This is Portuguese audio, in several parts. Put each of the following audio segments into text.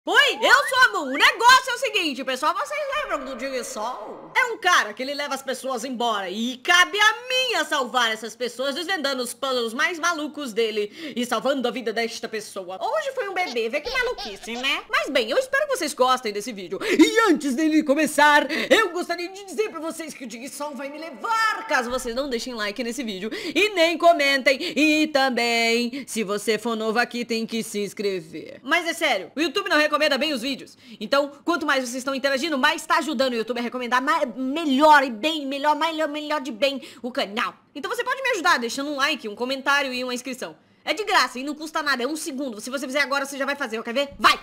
Oi, eu sou a Moon. O negócio é o seguinte, pessoal, vocês lembram do Digisol? É um cara que ele leva as pessoas embora e cabe a mim a salvar essas pessoas, desvendando os puzzles mais malucos dele e salvando a vida desta pessoa. Hoje foi um bebê, vê que maluquice, né? Mas bem, eu espero que vocês gostem desse vídeo. E antes dele começar, eu gostaria de dizer pra vocês que o Digisol vai me levar, caso vocês não deixem like nesse vídeo e nem comentem. E também, se você for novo aqui, tem que se inscrever. Mas é sério, o YouTube não recomenda bem os vídeos. Então, quanto mais vocês estão interagindo, mais tá ajudando o YouTube a recomendar melhor e bem, melhor de bem o canal. Então você pode me ajudar deixando um like, um comentário e uma inscrição. É de graça e não custa nada, é 1 segundo. Se você fizer agora, você já vai fazer, quer ver? Vai!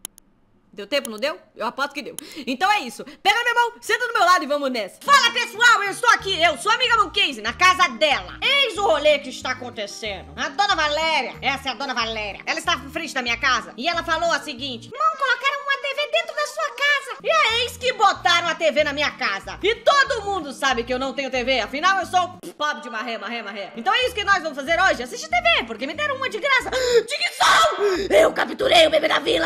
Deu tempo, não deu? Eu aposto que deu. Então é isso. Pega minha mão, senta do meu lado e vamos nessa. Fala, pessoal, eu estou aqui. Eu sou a amiga Mooncase, na casa dela. Eis o rolê que está acontecendo. A dona Valéria, essa é a dona Valéria. Ela está à frente da minha casa e ela falou a seguinte: Mão, colocaram uma TV dentro da sua casa. E é eis que botaram a TV na minha casa. E todo mundo sabe que eu não tenho TV. Afinal, eu sou pobre de marré. Então é isso que nós vamos fazer hoje. Assistir TV, porque me deram uma de graça. Digisol! Eu capturei o bebê da vila!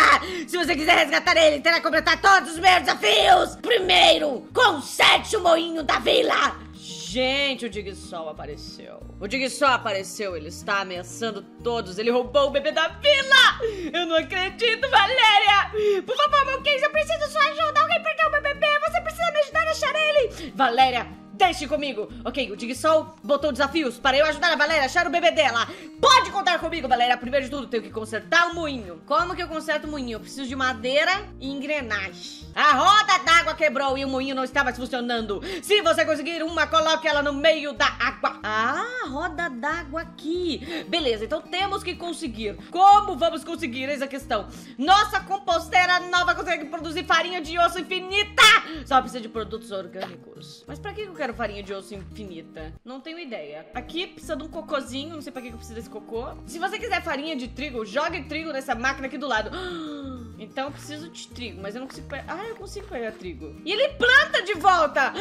Se você quiser resgatar ele, terá que completar todos os meus desafios. Primeiro, conserte o moinho da vila. Gente, o Digisol apareceu. O Digisol apareceu, ele está ameaçando todos. Ele roubou o bebê da vila. Eu não acredito, Valéria. Por favor, Mooncase, eu preciso da sua ajuda. Alguém perdeu o meu bebê, você precisa me ajudar a achar ele. Valéria, deixe comigo. Ok, o Digisol botou desafios para eu ajudar a Valéria a achar o bebê dela. Pode contar comigo, Valéria. Primeiro de tudo, tenho que consertar o moinho. Como que eu conserto o moinho? Eu preciso de madeira e engrenagem. A roda d'água quebrou e o moinho não estava funcionando. Se você conseguir uma, coloque ela no meio da água. Ah, roda d'água aqui. Beleza, então temos que conseguir. Como vamos conseguir? Eis a questão. Nossa composteira nova consegue produzir farinha de osso infinita. Só precisa de produtos orgânicos. Mas pra que eu quero farinha de osso infinita? Não tenho ideia. Aqui precisa de um cocôzinho. Não sei pra que eu preciso desse cocô. Se você quiser farinha de trigo, jogue trigo nessa máquina aqui do lado. Então eu preciso de trigo, mas eu não consigo pegar. Ah, eu consigo pegar trigo. E ele planta de volta.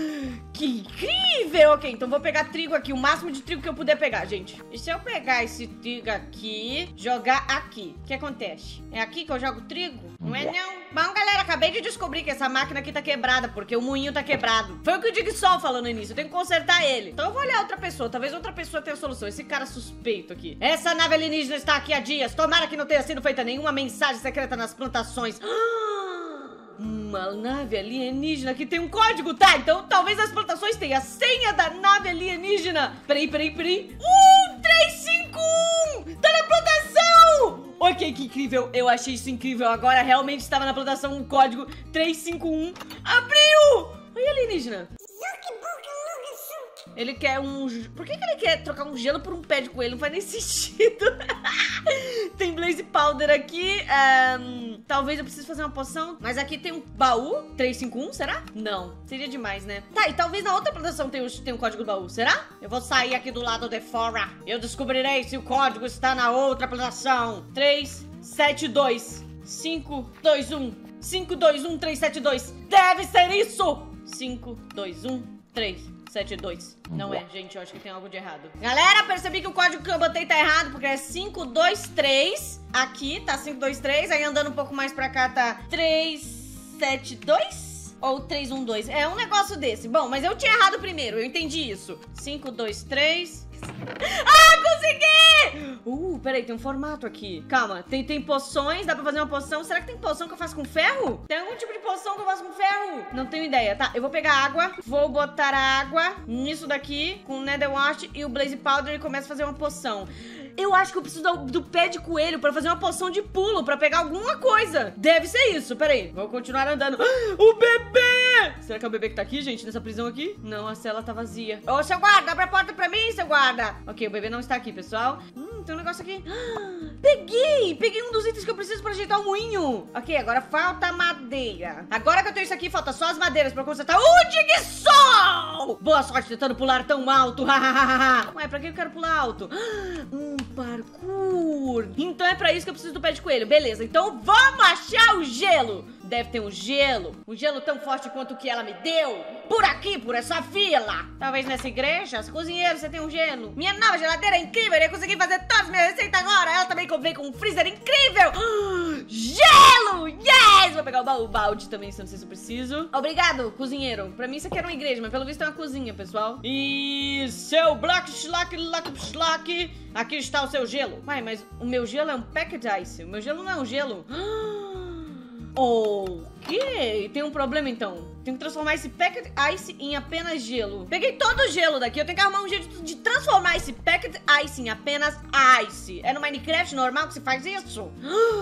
Que incrível. Ok, então vou pegar trigo aqui, o máximo de trigo que eu puder pegar, gente. E se eu pegar esse trigo aqui, jogar aqui, o que acontece? É aqui que eu jogo trigo? Não é não. Bom, galera, acabei de descobrir que essa máquina aqui tá quebrada, porque o moinho tá quebrado. Foi o que o Digisol falou no início, eu tenho que consertar ele. Então eu vou olhar outra pessoa, talvez outra pessoa tenha a solução. Esse cara suspeito aqui. Essa nave alienígena está aqui há dias. Tomara que não tenha sido feita nenhuma mensagem secreta nas plantações. Uma nave alienígena que tem um código, tá? Então talvez as plantações tenham a senha da nave alienígena. Peraí. 1351! Tá na plantação! Ok, que incrível. Eu achei isso incrível. Agora realmente estava na plantação um código 351. Abriu! Oi, alienígena. Ele quer um... Por que ele quer trocar um gelo por um pé de coelho? Não faz nem sentido. Tem Blaze Powder aqui. Talvez eu precise fazer uma poção. Mas aqui tem um baú. 351, será? Não. Seria demais, né? Tá, e talvez na outra plantação tem um código do baú. Será? Eu vou sair aqui do lado de fora. Eu descobrirei se o código está na outra plantação. 372 521 521 372. Deve ser isso! 521 372. Não é, gente, eu acho que tem algo de errado. Galera, percebi que o código que eu botei tá errado, porque é 523. Aqui tá 523, aí andando um pouco mais pra cá tá 372 ou 312. É um negócio desse. Bom, mas eu tinha errado primeiro, eu entendi isso. 523. Ah, consegui! Peraí, tem um formato aqui. Calma, tem poções, dá pra fazer uma poção. Será que tem poção que eu faço com ferro? Tem algum tipo de poção que eu faço com ferro? Não tenho ideia, tá? Eu vou pegar água, vou botar a água nisso daqui, com o Netherwart e o Blaze Powder e começo a fazer uma poção. Eu acho que eu preciso do pé de coelho pra fazer uma poção de pulo, pra pegar alguma coisa. Deve ser isso, peraí. Vou continuar andando. O bebê! Será que é o bebê que tá aqui, gente, nessa prisão aqui? Não, a cela tá vazia. Ô, seu guarda, abre a porta pra mim, seu guarda. Ok, o bebê não está aqui, pessoal. Tem um negócio aqui. Peguei um dos itens que eu preciso pra ajeitar o moinho. Ok, agora falta madeira. Agora que eu tenho isso aqui, falta só as madeiras pra consertar o Digisol! Boa sorte tentando pular tão alto. Ué, pra que eu quero pular alto? Parkour. Então é pra isso que eu preciso do pé de coelho. Beleza, então vamos achar o gelo. deve ter um gelo tão forte quanto o que ela me deu. Por aqui, por essa fila. Talvez nessa igreja, cozinheiro, você tem um gelo. Minha nova geladeira é incrível, eu ia conseguir fazer todas as minhas receitas agora. Ela também vem com um freezer incrível. Gelo! Yes! Vou pegar o balde também, se eu não sei se eu preciso. Obrigado, cozinheiro. Pra mim isso aqui era uma igreja, mas pelo visto é uma cozinha, pessoal. E seu black slack, aqui está o seu gelo. Uai, mas o meu gelo é um packet ice. O meu gelo não é um gelo. Ok, tem um problema então. Tenho que transformar esse packet ice em apenas gelo. Peguei todo o gelo daqui. Eu tenho que arrumar um jeito de transformar esse packet ice em apenas ice. É no Minecraft normal que se faz isso?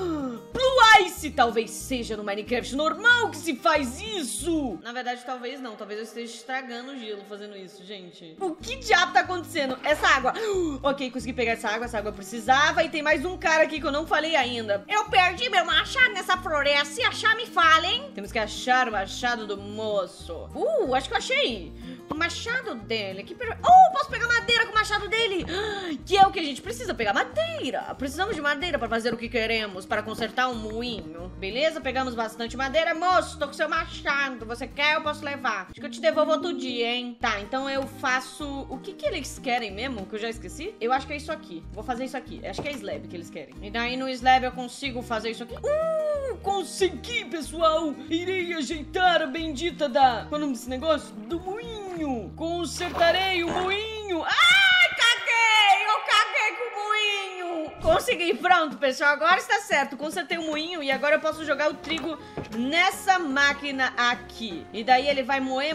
Blue Ice talvez seja no Minecraft normal que se faz isso. Na verdade, talvez não. Talvez eu esteja estragando o gelo fazendo isso, gente. O que diabo tá acontecendo? Essa água. Ok, consegui pegar essa água. Essa água eu precisava. E tem mais um cara aqui que eu não falei ainda. Eu perdi meu machado nessa floresta. Se achar, me fala, hein? Temos que achar o machado do moço. Acho que eu achei o machado dele. Posso pegar madeira com o machado dele. Que é o que a gente precisa, pegar madeira. Precisamos de madeira para fazer o que queremos, para consertar um moinho. Beleza, pegamos bastante madeira. Moço, tô com seu machado. Você quer? Eu posso levar. Acho que eu te devolvo outro dia, hein? Tá, então eu faço... O que eles querem mesmo? Que eu já esqueci? Eu acho que é isso aqui. Vou fazer isso aqui. Acho que é slab que eles querem. E daí no slab eu consigo fazer isso aqui. Consegui, pessoal. Irei ajeitar a bendita da... Qual é o nome desse negócio? Do moinho. Consertarei o moinho. Ai, caguei! Eu caguei com o moinho. Consegui, pronto, pessoal. Agora está certo. Consertei o moinho e agora eu posso jogar o trigo nessa máquina aqui. E daí ele vai moer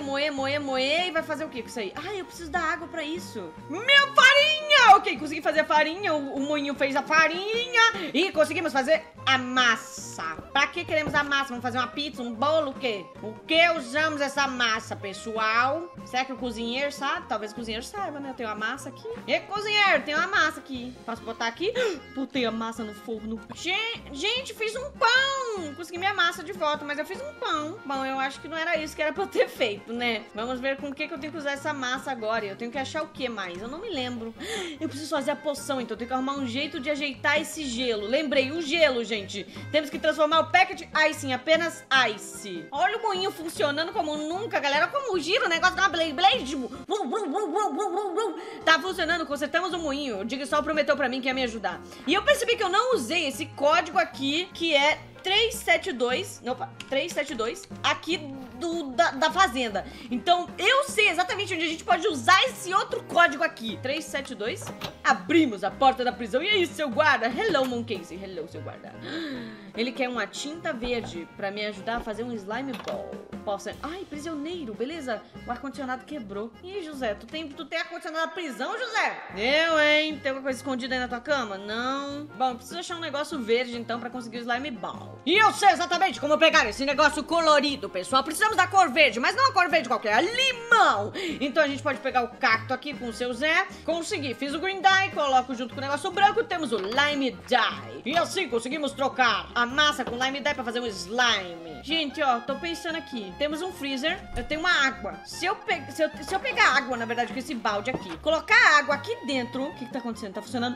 e vai fazer o que com isso aí? Eu preciso da água pra isso. Minha farinha! Ok, consegui fazer a farinha. O moinho fez a farinha e conseguimos fazer a massa. Pra que queremos a massa? Vamos fazer uma pizza, um bolo, o quê? O que usamos essa massa, pessoal? Será que o cozinheiro sabe? Talvez o cozinheiro saiba, né? Eu tenho a massa aqui. E cozinheiro, tem uma massa aqui. Posso botar aqui? Botei a massa no forno. Gente, fiz um pão. Consegui minha massa de volta, mas eu fiz um pão. Bom, eu acho que não era isso que era pra eu ter feito, né? Vamos ver com o que eu tenho que usar essa massa agora. Eu tenho que achar o que mais? Eu não me lembro. Eu preciso fazer a poção, então eu tenho que arrumar um jeito de ajeitar esse gelo. Lembrei, o gelo, gente. Temos que transformar o packet ice em apenas ice. Olha o moinho funcionando como nunca, galera. Como gira o negócio da Blade. Tá funcionando, consertamos o moinho. O Digsol prometeu pra mim que ia me ajudar. E eu percebi que eu não usei esse código aqui, que é 372 aqui da fazenda. Então eu sei exatamente onde a gente pode usar esse outro código aqui. 372. Abrimos a porta da prisão. E aí, seu guarda? Hello, Moncasey. Hello, seu guarda. Ele quer uma tinta verde pra me ajudar a fazer um slime ball. Ai, prisioneiro, beleza? O ar-condicionado quebrou. Ih, José, tu tem ar-condicionado na prisão, José? Eu, hein? Tem alguma coisa escondida aí na tua cama? Não. Bom, preciso achar um negócio verde, então, pra conseguir o slime ball. E eu sei exatamente como pegar esse negócio colorido, pessoal. Precisamos da cor verde, mas não a cor verde qualquer, a limão. Então a gente pode pegar o cacto aqui com o seu Zé. Consegui, fiz o green dye, coloco junto com o negócio branco, temos o lime dye. E assim conseguimos trocar a massa com lime dye pra fazer um slime. Gente, ó, tô pensando aqui. Temos um freezer, eu tenho uma água. Se eu pegar água, na verdade, com esse balde aqui, colocar a água aqui dentro... O que tá acontecendo? Tá funcionando?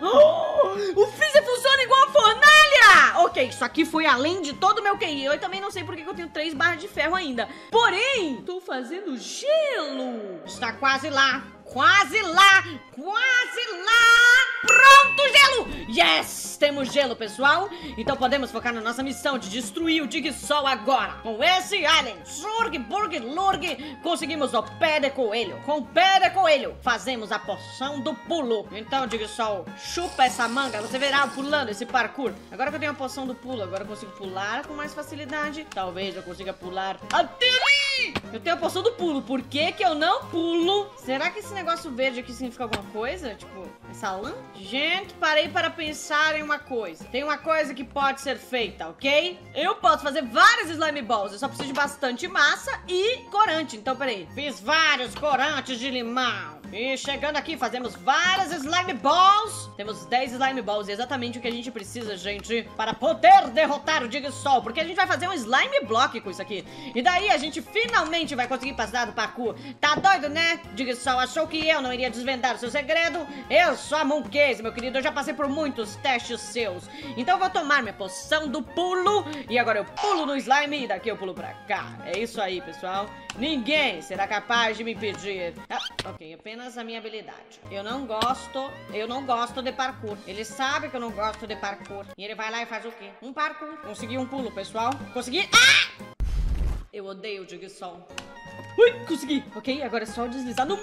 O freezer funciona igual a fornalha! Ok, isso aqui foi além de todo o meu QI. Eu também não sei por que eu tenho 3 barras de ferro ainda. Porém, tô fazendo gelo. Está quase lá. Quase lá! Quase lá! Pronto, gelo! Yes! Temos gelo, pessoal. Então podemos focar na nossa missão de destruir o Digsol agora. Com esse alien, Surg, Burg, Lurg, conseguimos o pé de coelho. Com o pé de coelho, fazemos a poção do pulo. Então, Digsol, chupa essa manga. Você verá pulando esse parkour. Agora que eu tenho a poção do pulo, agora eu consigo pular com mais facilidade. Talvez eu consiga pular até ali! Eu tenho a poção do pulo. Por que que eu não pulo? Será que esse negócio verde aqui significa alguma coisa? Tipo, essa lã? Gente, parei para pensar em uma coisa. Tem uma coisa que pode ser feita, ok? Eu posso fazer vários slime balls. Eu só preciso de bastante massa e corante. Então, peraí. Fiz vários corantes de limão. E chegando aqui, fazemos várias slime balls. Temos 10 slime balls. E exatamente o que a gente precisa, gente, para poder derrotar o Digsol. Porque a gente vai fazer um slime block com isso aqui. E daí a gente finalmente finalmente vai conseguir passar do parkour. Tá doido, né? Jigsaw achou que eu não iria desvendar o seu segredo? Eu sou a Mooncase, meu querido. Eu já passei por muitos testes seus. Então eu vou tomar minha poção do pulo. E agora eu pulo no slime e daqui eu pulo pra cá. É isso aí, pessoal. Ninguém será capaz de me impedir. Ok, apenas a minha habilidade. Eu não gosto de parkour. Ele sabe que eu não gosto de parkour. E ele vai lá e faz o quê? Um parkour. Consegui um pulo, pessoal. Consegui. Eu odeio o Jigsaw. Ui, consegui. Ok, agora é só deslizar no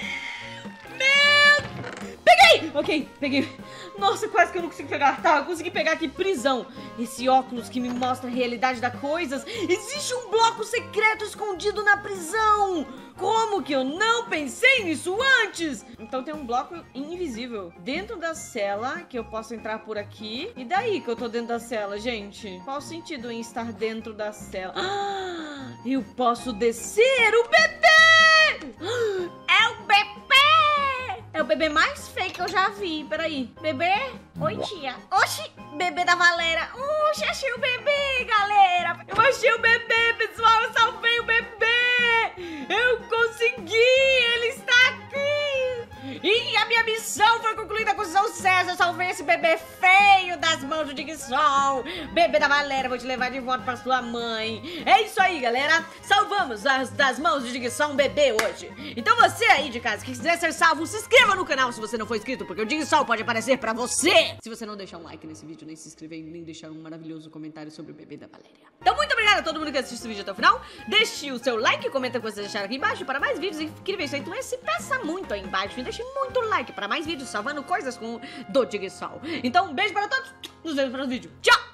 Peguei! Ok, peguei. Nossa, quase que eu não consigo pegar. Tá, eu consegui pegar aqui prisão. Esse óculos que me mostra a realidade das coisas. Existe um bloco secreto escondido na prisão. Como que eu não pensei nisso antes? Então tem um bloco invisível dentro da cela que eu posso entrar por aqui. E daí que eu tô dentro da cela, gente? Qual o sentido em estar dentro da cela? Eu posso descer o bebê! É o bebê! É o bebê mais feio que eu já vi. Peraí. Bebê? Oi, tia. Oxi, bebê da Valéria. Oxi, achei o bebê, galera. Eu achei o bebê, pessoal. Eu salvei o bebê. Eu consegui. Ele está aqui. E a minha missão foi concluída com sucesso. Eu salvei esse bebê feio das mãos do Jigsaw. Bebê da Valéria, vou te levar de volta pra sua mãe. É isso aí, galera. Salvamos das mãos do Jigsaw um bebê hoje. Então você aí de casa que quiser ser salvo, se inscreva no canal se você não for inscrito, porque o Jigsaw pode aparecer pra você. Se você não deixar um like nesse vídeo, nem se inscrever, nem deixar um maravilhoso comentário sobre o bebê da Valéria. Então muito obrigada a todo mundo que assistiu esse vídeo até o final. Deixe o seu like e comenta o que vocês acharam aqui embaixo para mais vídeos incríveis feito esse. Peça muito aí embaixo e deixe muito like para mais vídeos salvando coisas com o do Jigsaw. Então um beijo para todos, nos vemos no próximo vídeo. Tchau!